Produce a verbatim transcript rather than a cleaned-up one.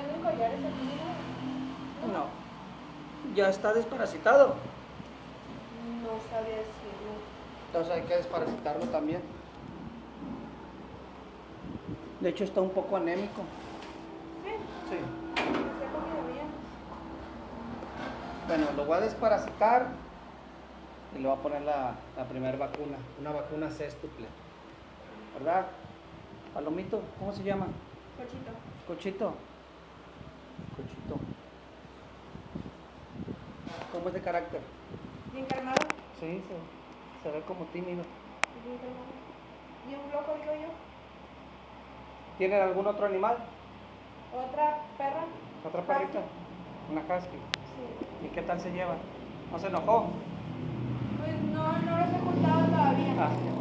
tienen collares aquí, ¿no? No. Ya está desparasitado. No sabría decirlo. Entonces hay que desparasitarlo también. De hecho está un poco anémico. Sí, Sí. se ha comido bien. Bueno, lo voy a desparasitar y le voy a poner la, la primera vacuna, una vacuna sextuple. ¿Verdad? Palomito, ¿cómo se llama? Cochito. Cochito. Cochito. ¿Cómo es de carácter? Bien calmado. Sí, se, se ve como tímido. Bien calmado. Bien loco, digo yo. ¿Tienen algún otro animal? Otra perra. ¿Otra Husky. perrita? Una husky. Sí. ¿Y qué tal se lleva? ¿No se enojó? Pues no, no los he juntado todavía. Ah,